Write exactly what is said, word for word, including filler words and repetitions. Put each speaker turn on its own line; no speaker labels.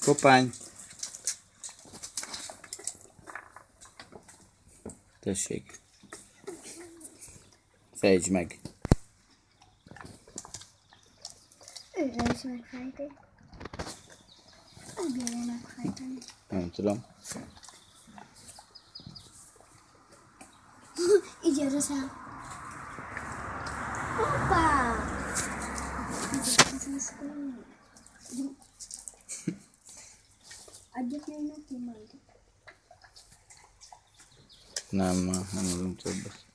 Kopány. Tessék. Fejtsd meg.
Őre is megfejti. Úgy jön megfejteni.
Nem tudom.
Így jön össze. Hoppá! Adjuk még neki majd.
Nem, nem adunk többet.